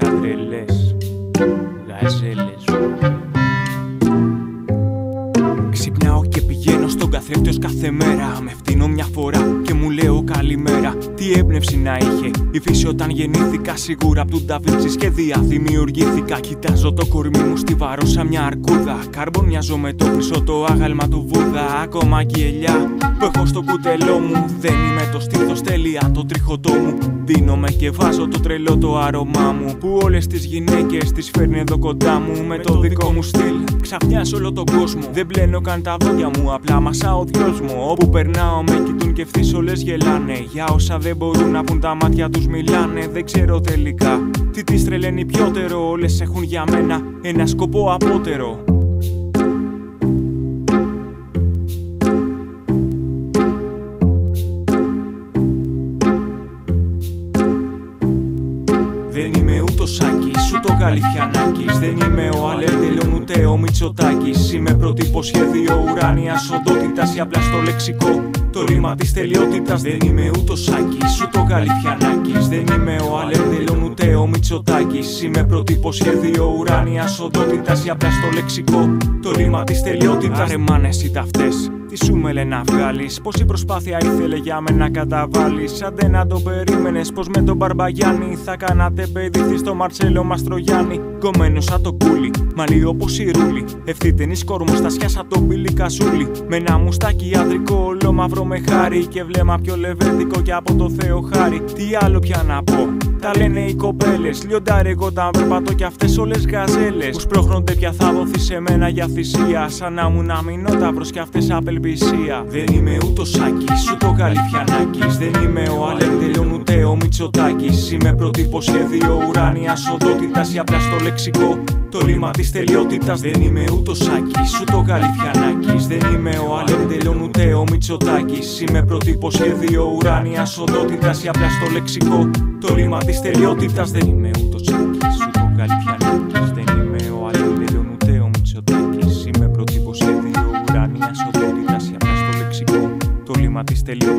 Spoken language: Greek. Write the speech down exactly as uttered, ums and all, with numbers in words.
τρελές γαζέλες. Ξυπνάω και πηγαίνω στον καθρέφτη ως κάθε μέρα. Με φτύνω μια φορά και μου λέω καλημέρα. Τι έμπνευση να είχε η φύση όταν γεννήθηκα. Σίγουρα απ' του Νταβίντσι σχέδια δημιουργήθηκα. Κοιτάζω το κορμί μου στιβαρό σαν μια αρκούδα. Καρμπονιάζω με το πίσω το άγαλμα του Βούδα. Ακόμα και η ελιά που έχω στο κουτελό μου δεν είμαι το στήθος τέλεια το τριχωτό μου. Δίνομαι και βάζω το τρελό το άρωμά μου που όλες τις γυναίκες τις φέρνει εδώ κοντά μου. Με το δικό μου στυλ ξαφνιάζω όλο τον κόσμο. Δεν πλένω καν τα δόντια μου, απλά μασάω δυος μου. Όπου περνάω με κοιτούν και ευθύς όλες γελάνε. Για όσα δεν μπορούν να πουν τα μάτια τους μιλάνε. Δεν ξέρω τελικά τι τις τρελαίνει πιότερο. Όλες έχουν για μένα ένα σκοπό απότερο. Δεν είμαι ούτε ο Σάκης, ούτε ο Γαλιφιανάκης. Δεν είμαι ο Αλέντελον ούτε ο Μητσοτάκης. Είμαι πρότυπο σχέδιο ουράνιας οντότητας ή απλά στο λεξικό το ρήμα της τελειότητας. Δεν είμαι ούτε ο Σάκης, ούτε ο Γαλιφιανάκης. Δεν είμαι ο Αλέντελον ούτε ο Μητσοτάκης. Είμαι πρότυπο σχέδιο ουράνιας οντότητας ή απλά στο λεξικό το ρήμα της τελειότητας. Άρε μάνες οι ταυτές, τι σου με λένε να βγάλεις. Πόση προσπάθεια ήθελε για μένα να καταβάλεις. Άντε να το περίμενες πως με τον Μπαρμπαγιάννη θα κάνατε παιδί στο Μαρτσέλο Μαστρογιάννη. Κομμένος σαν το κούλι, μαλλί όπως η ρούλη. Ευθύτενης κορμοστασιά σαν το πύλι καζούλι. Με ένα μουστάκι ιατρικό όλο μαύρο με χάρη. Και βλέμμα πιο λεβέντικο κι από το Θεό χάρη. Τι άλλο πια να πω, τα λένε οι κοπέλες. Λιοντάρι εγώ τα περπατώ κι αυτές όλες γαζέλες. Που σπρώχνονται πια θα δοθεί σε μένα για θυσία. Σαν να μου να μηνόταυρος κι αυτές απελπισία. Δεν είμαι ούτε ο Σάκης, ούτε ο Γαλιφιανάκης. Δεν είμαι ο Αλέντελον ούτε ο Μητσοτάκης. Είμαι πρότυπο σχέδιο ουράνιας οντότητας ή απλά στο λεξικό το ρήμα της τελειότητας. Δεν είμαι ούτε ο Σάκης, ούτε ο Γαλιφιανάκης. Δεν είμαι ο Αλέντελον ούτε ο Μητσοτάκης. Είμαι πρότυπο σχέδιο ουράνιας οντότητας ή απλά στο λεξικό το ρήμα της τελειότητας. Δεν είμαι ούτε ο Σάκης, ούτε ο Γαλιφιανάκης. Δεν είμαι ο Αλέντελον ούτε ο Μητσοτάκης. Είμαι πρότυπο σχέδιο ουράνιας οντότητας ή απλά στο λεξικό το ρήμα της τελειότητας.